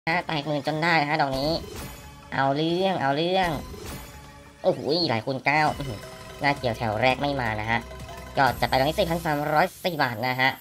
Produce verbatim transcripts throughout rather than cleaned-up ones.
นะแตกหมื่นจนได้นะฮะดอกนี้เอาเรื่องเอาเรื่องโอ้โหหลายคูณเก้าหน้าเกี่ยวแถวแรกไม่มานะฮะก็จะไปดอกนี้สี่พันสามร้อยสี่บาทนะฮะ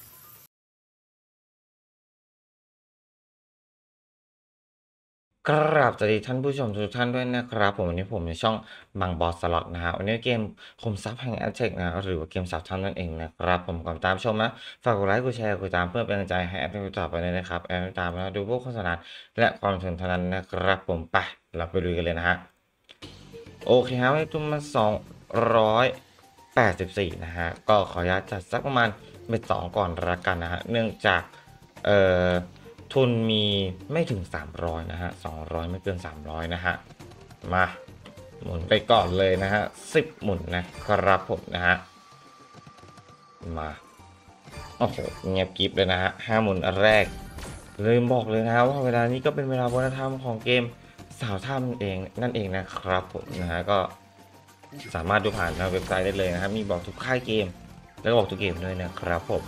กราบสวัสดีท่านผู้ชมทุกท่านด้วยนะครับผมวันนี้ผมในช่องบางบอสสล็อตนะฮะวันนี้เกมคมทรัพย์แห่งแอตเทคนะหรือว่าเกมสาวท่านนั่นเองนะครับผมก่อนตามชมนะฝากกดไลค์กดแชร์กดตามเพื่อเป็นกำลังใจให้แอดมินต่อไปเลยนะครับแอดมินตามนะดูพวกโฆษณาและความสนุกเท่านั้นนะครับผมไปเราไปดูกันเลยนะฮะโอเคครับให้ตุ้มมาสองร้อยแปดสิบสี่นะฮะก็ขออนุญาตจัดสักประมาณเม็ดสองก่อนละกันนะฮะเนื่องจากเอ่อทุนมีไม่ถึงสามร้อยนะฮะสองร้อยไม่เกินสามร้อยนะฮะมาหมุนไปก่อนเลยนะฮะสิบหมุนนะครับผมนะฮะมาโอ้โหเงียบกริบเลยนะฮะห้าหมุนแรกลืมบอกเลยนะฮะว่าเวลานี้ก็เป็นเวลาวัฒนธรรมของเกมสาวถ้ำเองนั่นเองนะครับผมนะฮะก็สามารถดูผ่านทางเว็บไซต์ได้เลยนะครับมีบอกทุกค่ายเกมแล้วก็บอกทุกเกมด้วยนะครับผม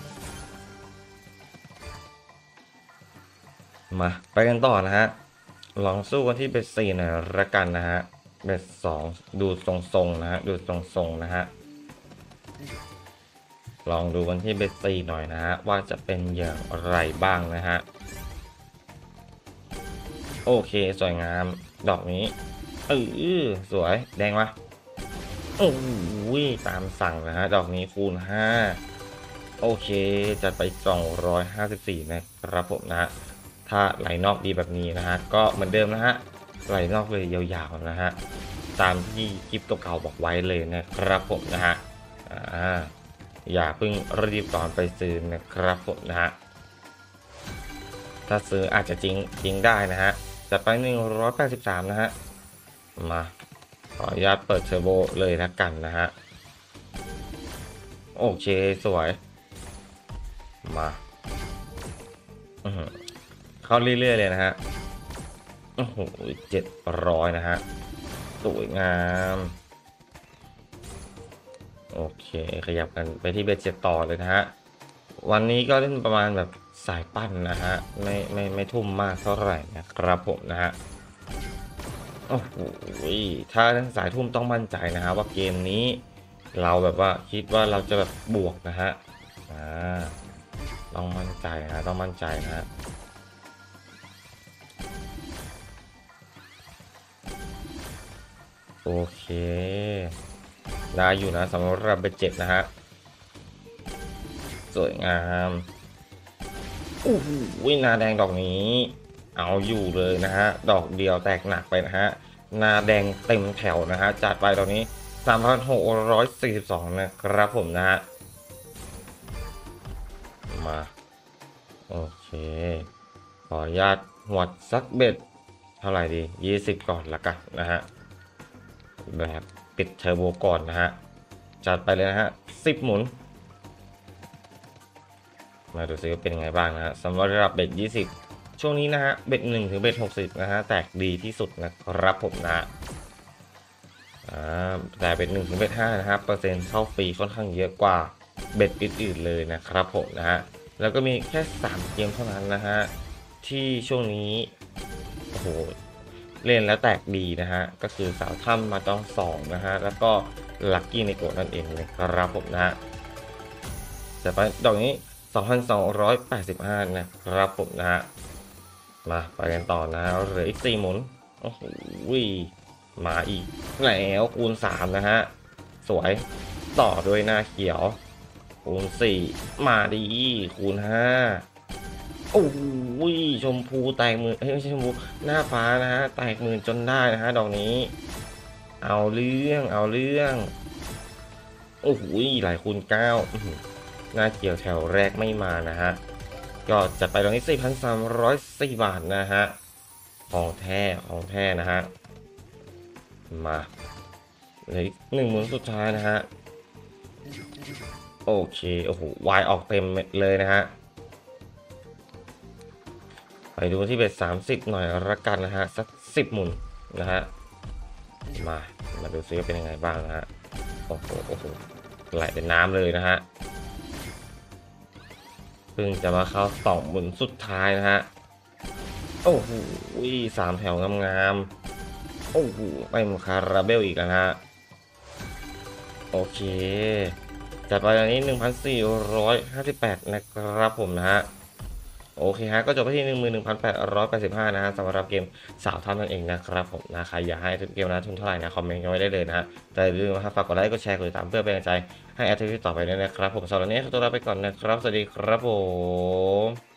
มาไปกันต่อนะฮะลองสู้กันที่เบสสี่หน่อยละกันนะฮะเบสสองดูทรงๆนะฮะดูทรงๆนะฮะลองดูกันที่เบสสี่หน่อยนะฮะว่าจะเป็นอย่างไรบ้างนะฮะโอเคสวยงามดอกนี้เออสวยแดงวะโอ้ยตามสั่งนะฮะดอกนี้คูณห้าโอเคจัดไปสองร้อยห้าสิบสี่นะครับผมนะฮะถ้าไหลนอกดีแบบนี้นะฮะก็เหมือนเดิมนะฮะไหลนอกเลยยาวๆนะฮะตามที่คลิปเก่าๆบอกไว้เลยนะครับผมนะฮะอ่าอย่าเพิ่งรีบตอนไปซื้อนะครับผมนะฮะถ้าซื้ออาจจะจริงจริงได้นะฮะจัดไปหนึ่งร้อยแปดสิบสามนะฮะมาขออนุญาตเปิดเทอร์โบเลยนะกันนะฮะโอเคสวยมาเข้าเรื่อยๆเลยนะฮะโอ้โหเจ็ดร้อยนะฮะสวยงามโอเคขยับกันไปที่เบสเจ็ดต่อเลยนะฮะวันนี้ก็เล่นประมาณแบบสายปั้นนะฮะไม่ไม่ไม่ทุ่มมากเท่าไหร่นะครับผมนะฮะโอ้โหถ้าทั้งสายทุ่มต้องมั่นใจนะฮะว่าเกมนี้เราแบบว่าคิดว่าเราจะแบบบวกนะฮะอ่าต้องมั่นใจนะต้องมั่นใจนะฮะโอเคได้อยู่นะสำหรับเบสเจ็ดนะฮะสวยงามโอ้โหนาแดงดอกนี้เอาอยู่เลยนะฮะดอกเดียวแตกหนักไปนะฮะนาแดงเต็มแถวนะฮะจัดไปตอนนี้สามพันหกร้อยสี่สิบสองนะครับผมนะฮะมาโอเคขออนุญาตหวดสักเบ็ดเท่าไหร่ดียี่สิบก่อนละกันนะฮะแบบปิดเทอร์โบก่อนนะฮะจัดไปเลยนะฮะสิบหมุนมาดูซิว่าเป็นยังไงบ้างนะฮะสำหรับเบ็ดยี่สิบช่วงนี้นะฮะเบ็ดหนึ่งถึงเบ็ดหกสิบนะฮะแตกดีที่สุดนะครับผมนะอ่าแต่เบ็ดหนึ่งถึงเบ็ดห้านะฮะเปอร์เซ็นต์เข้าฟรีค่อนข้างเยอะกว่าเบ็ดอื่นๆเลยนะครับผมนะฮะแล้วก็มีแค่สามเกมเท่านั้นนะฮะที่ช่วงนี้โอ้โหเล่นแล้วแตกดีนะฮะก็คือสาวถ้ำมาต้องสองนะฮะแล้วก็ลัคกี้ในโกนั่นเองเลยครับผมนะฮะจะไปดอกนี้สองพันสองร้อยแปดสิบห้านะครับผมนะฮะมาไปกันต่อนะเหลืออีกสี่หมุนโอ้โหมาอีกแล้วคูณสามนะฮะสวยต่อด้วยหน้าเขียวคูณสี่มาดีคูณห้าโอ้ยชมพูแตกมือเฮ้ยไม่ใช่ชมพูหน้าฟ้านะฮะแตกมือจนได้นะฮะดอกนี้เอาเรื่องเอาเรื่องโอ้โหหลายคูณเก้าหน้าเขียวแถวแรกไม่มานะฮะก็จะไปตรงนี้สี่พันสามร้อยสี่บาทนะฮะของแท้ของแท้นะฮะมาเหลือหนึ่งหมุนสุดท้ายนะฮะโอเคโอ้โหวายออกเต็มเลยนะฮะไปดูที่เบ็ดสามสิบหน่อยละกันนะฮะสักสิบหมุนนะฮะมามาดูซิว่าเป็นยังไงบ้างนะฮะโอ้โหโอ้โหไหลเป็นน้ำเลยนะฮะเพิ่งจะมาเข้าสองหมุนสุดท้ายนะฮะโอ้โหสามแถวงามๆโอ้โหไปมคาราเบลอีกแล้วนะฮะโอเคจัดไปอันนี้หนึ่งพันสี่ร้อยห้าสิบแปดนะครับผมนะฮะโอเคฮะก็จบไปที่หนึ่งหมื่นหนึ่งพันแปดร้อยแปดสิบห้านะฮะสำหรับเกมสาวท่านนั่นเองนะครับผมนะใครอยากให้ทุกเกมนะทุนเท่าไหร่นะคอมเมนต์กันไว้ได้เลยนะฮะแต่อย่าลืมนะครับฝากกดไลค์กดแชร์กดติดตามเพื่อเป็นกำลังใจให้แอคทิวิตี้ต่อไปด้วยนะครับผมสำหรับวันนี้ขอตัวลาไปก่อนนะครับสวัสดีครับผม